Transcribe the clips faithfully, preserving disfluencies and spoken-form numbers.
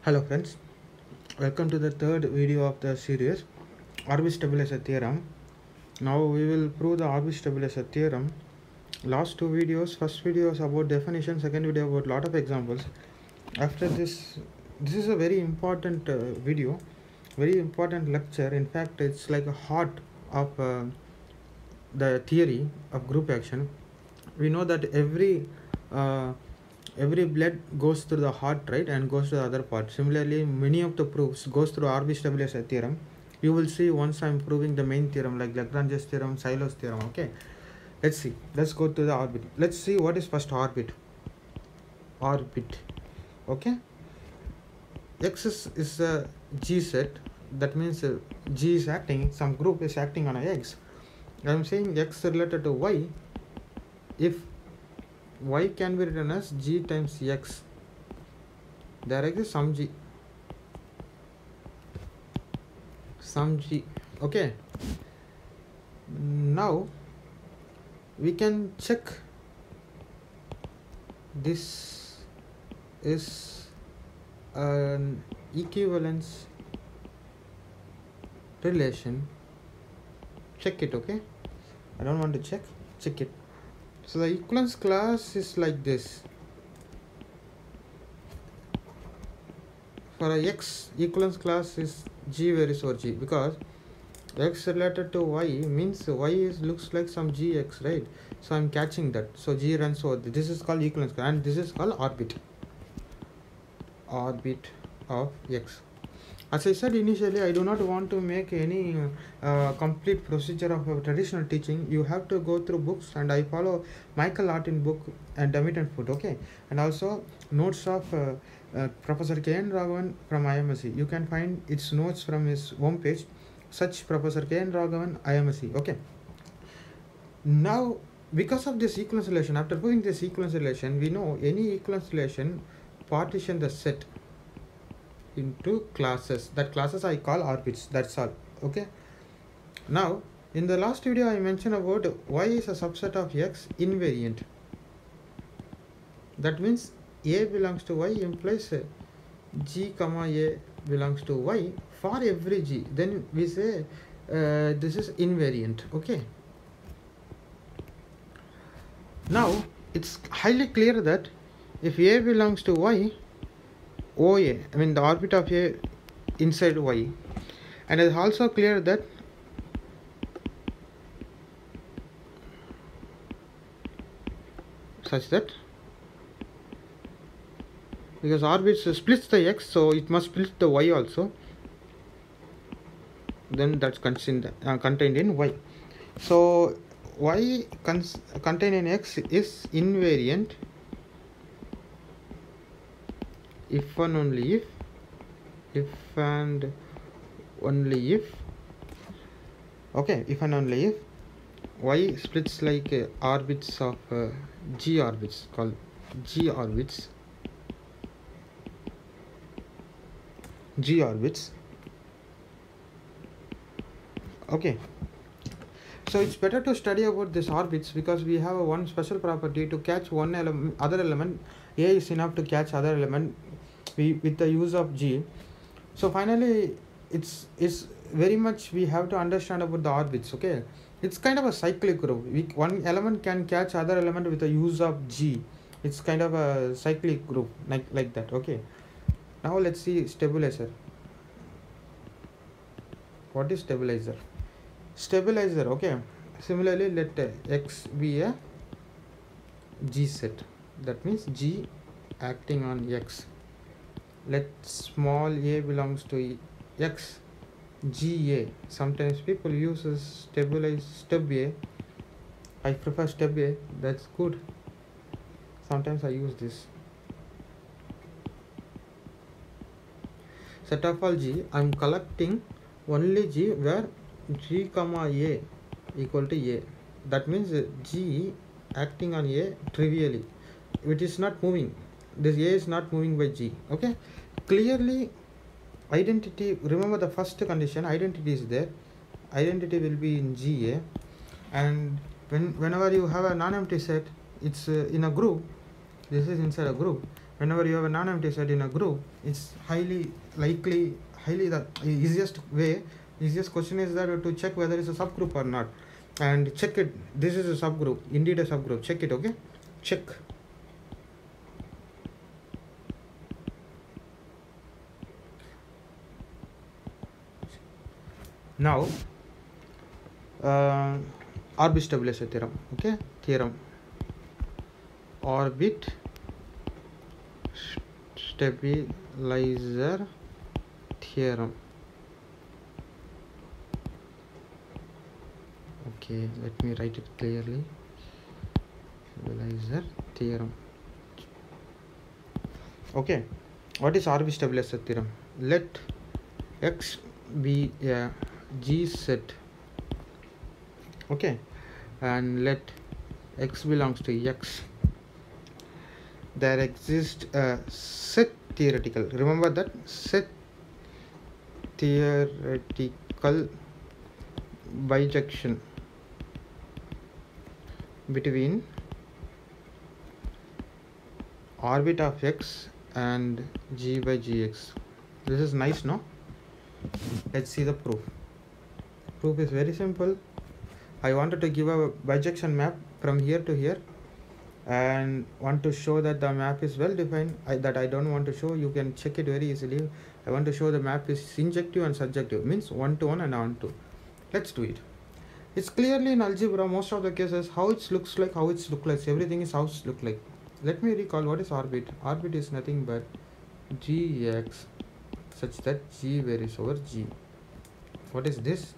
Hello friends, welcome to the third video of the series Orbit Stabilizer Theorem. Now we will prove the Orbit Stabilizer Theorem. Last two videos, first video was about definition, second video about lot of examples. After this, this is a very important uh, video, very important lecture. In fact, it's like a heart of uh, the theory of group action. We know that every uh, every blood goes through the heart, right, and goes to the other part. Similarly, many of the proofs goes through Orbit Stabilizer theorem. You will see once I'm proving the main theorem like Lagrange's theorem, Sylow's theorem. Okay, let's see. Let's go to the orbit. Let's see what is first orbit. Orbit. Okay. X is, is a G set. That means uh, G is acting. Some group is acting on a X. I'm saying X related to Y. If Y can be written as G times X, there exists some G, some G. Okay, now we can check this is an equivalence relation. Check it. Okay, I don't want to check, check it. So the equivalence class is like this. For a X, equivalence class is G varies over G, because X related to Y means Y is looks like some G X, right? So I'm catching that. So G runs over. This is called equivalence class, and this is called orbit. Orbit of X. As I said initially, I do not want to make any uh, complete procedure of a traditional teaching. You have to go through books, and I follow Michael Artin book and Damit and Foot, okay, and also notes of uh, uh, Professor K N Raghavan from I M S C. You can find its notes from his homepage. Search Professor K N Raghavan I M S C. Okay. Now, because of this equivalence relation, after proving this equivalence relation, we know any equivalence relation partition the set into classes. That classes I call orbits. That's all. Okay. Now, in the last video I mentioned about Y is a subset of X invariant. That means A belongs to Y implies G comma A belongs to Y for every G. Then we say uh, this is invariant. Okay. Now it's highly clear that if A belongs to Y, O A, I mean the orbit of A inside Y, and it's also clear that such that because orbit splits the X, so it must split the Y also, then that's contained, uh, contained in Y. So Y contained in X is invariant if and only if if and only if okay if and only if Y splits like uh, orbits of uh, G orbits called G orbits G orbits. Okay, so it's better to study about these orbits because we have a one special property to catch one element, other element. A is enough to catch other element we, with the use of G. So finally, it's it's very much we have to understand about the orbits. Okay, it's kind of a cyclic group. We, one element can catch other element with the use of G. It's kind of a cyclic group like like that. Okay. Now let's see stabilizer. What is stabilizer? Stabilizer, okay. Similarly, let uh, X be a G set. That means G acting on X. Let small a belongs to X, G A. Sometimes people use stabilize stub A. I prefer stub A. That's good. Sometimes I use this. Set of all G, I am collecting only G where G comma A equal to A. That means G acting on A trivially. It is not moving. This A is not moving by G. Okay. Clearly, identity. Remember the first condition. Identity is there. Identity will be in G A. And when whenever you have a non-empty set, it's uh, in a group. This is inside a group. whenever you have a non-empty set in a group, it's highly likely, highly the easiest way, easiest question is that to check whether it's a subgroup or not, and check it. This is a subgroup, indeed a subgroup. Check it, okay? Check. Now, uh, orbit stabilizer theorem, okay? Theorem. Orbit stabilizer theorem. Okay, let me write it clearly. Stabilizer theorem. Okay, what is orbit stabilizer theorem? Let X be a G set, okay, and let X belongs to X. There exists a set theoretical, remember that, set theoretical bijection between orbit of X and G by Gx. This is nice, no? Let's see the proof. Proof is very simple. I wanted to give a bijection map from here to here and want to show that the map is well defined. I, that I don't want to show, you can check it very easily. I want to show the map is injective and surjective, means one to one and on to. Let's do it. It's clearly in algebra, most of the cases, how it looks like, how it looks like, everything is how it looks like. Let me recall what is orbit. Orbit is nothing but Gx such that G varies over G. What is this?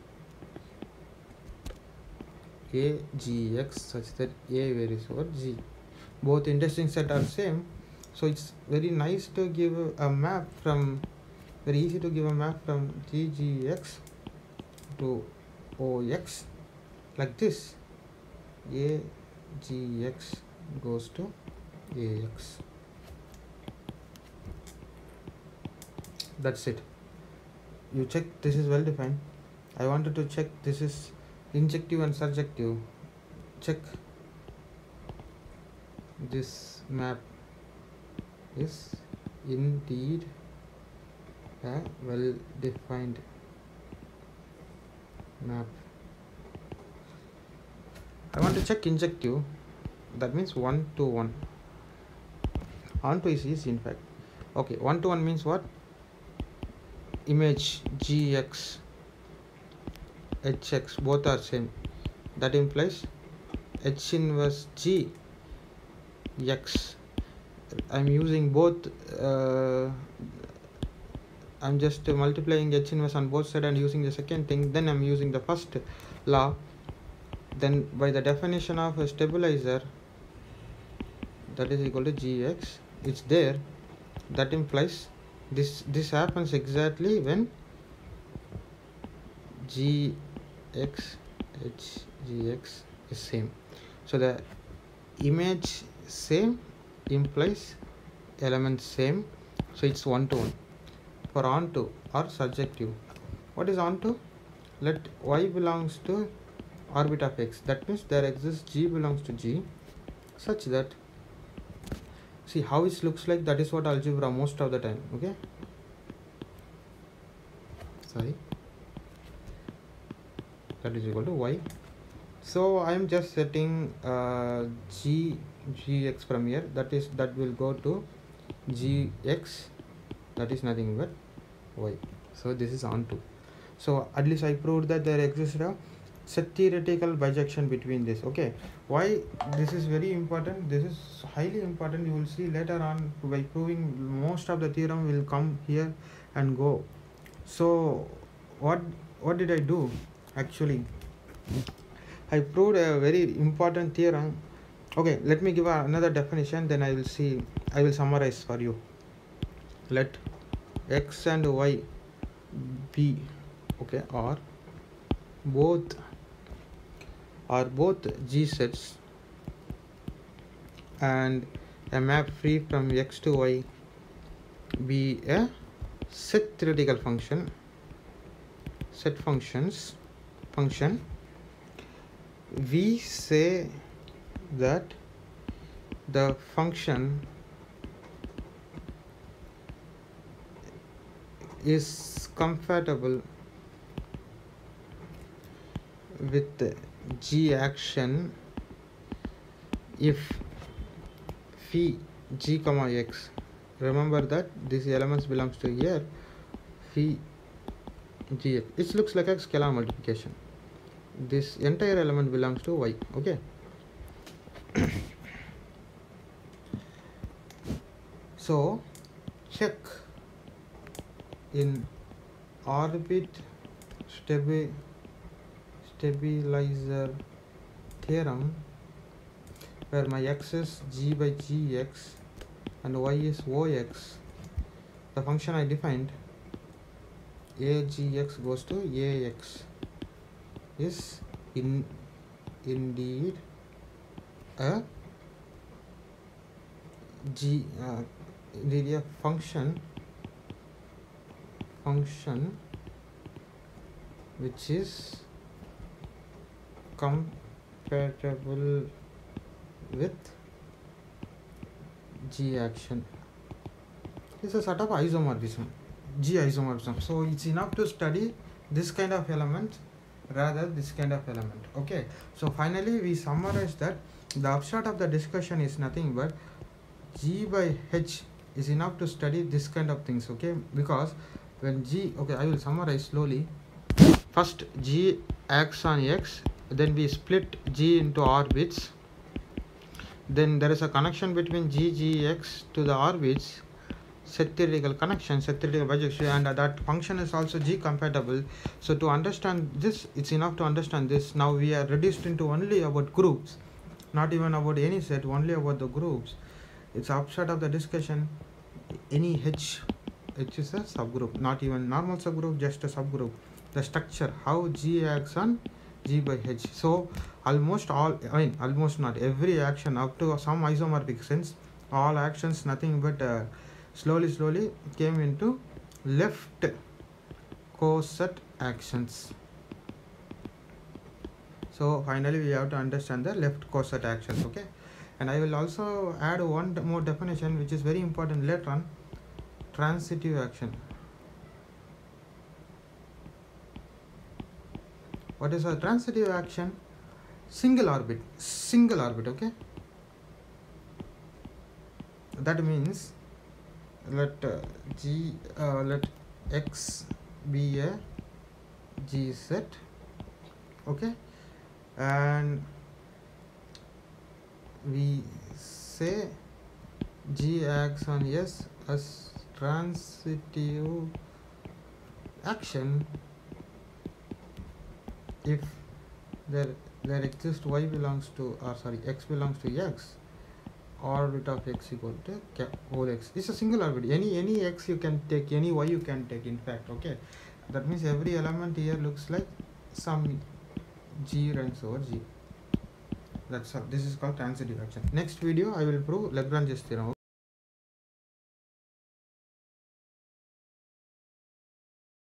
A Gx such that A varies over G. Both interesting set are same, so it's very nice to give a map from, very easy to give a map from G Gx to O X like this. A Gx goes to A X. That's it. You check this is well defined. I wanted to check this is injective and surjective. Check this map is indeed a well defined map. I want to check injective, that means one to one. On to is easy in fact. Okay, one to one means what? Image Gx, Hx both are same. That implies H inverse G X. I'm using both. Uh, I'm just multiplying H inverse on both sides and using the second thing. Then I'm using the first law. Then by the definition of a stabilizer, that is equal to Gx. It's there. That implies this this happens exactly when Gx H Gx is same. So the image same implies element same, so it's one to one. For onto or surjective, what is onto? Let Y belongs to orbit of X. That means there exists G belongs to G such that, see how it looks like, that is what algebra most of the time, okay? Sorry, that is equal to Y. So I am just setting uh, G Gx from here, that is that will go to Gx, that is nothing but Y. So this is onto. So at least I proved that there exists a set theoretical bijection between this. Okay, why this is very important? This is highly important. You will see later on by proving most of the theorem will come here and go. So what what did I do actually? I proved a very important theorem. Okay, let me give another definition, then I will see, I will summarize for you. Let X and Y be, okay, or both are both G sets and a map free from X to Y be a set theoretical function, set functions function. We say that the function is compatible with G action if phi G comma X. Remember that these elements belongs to here phi G X. It looks like a scalar multiplication. This entire element belongs to Y. Okay. So check in orbit stabi stabilizer theorem, where my x is G by G X and Y is O X. The function I defined, A G X goes to A X, is in indeed a G uh, indeed a function function which is compatible with G action. It's a sort of isomorphism, G isomorphism. So it's enough to study this kind of element rather this kind of element. Okay, so finally we summarize that the upshot of the discussion is nothing but G by H is enough to study this kind of things. Okay, because when G, okay, I will summarize slowly. First G acts on X, then we split G into orbits, then there is a connection between G, G, X to the orbits, set theoretical connection, set theoretical bijection, and uh, that function is also G compatible. So to understand this, it's enough to understand this. Now we are reduced into only about groups, not even about any set, only about the groups. It's upshot of the discussion. Any H, H is a subgroup, not even normal subgroup, just a subgroup. The structure, how G acts on G by H. So almost all, I mean almost not every action up to some isomorphic sense, all actions nothing but uh, slowly slowly came into left coset actions. So finally we have to understand the left coset actions. Okay, and I will also add one more definition which is very important later on: transitive action. What is a transitive action? Single orbit, single orbit. Okay, that means let uh, G uh, let X be a G set. Okay, and we say G acts on S as transitive action if there there exists Y belongs to, or sorry, X belongs to X, orbit of X equal to whole X. It's a single orbit. Any any X you can take, any Y you can take, in fact. Okay, that means every element here looks like some G ranks over G. That's how this is called transitive action. Next video I will prove Lagrange's theorem.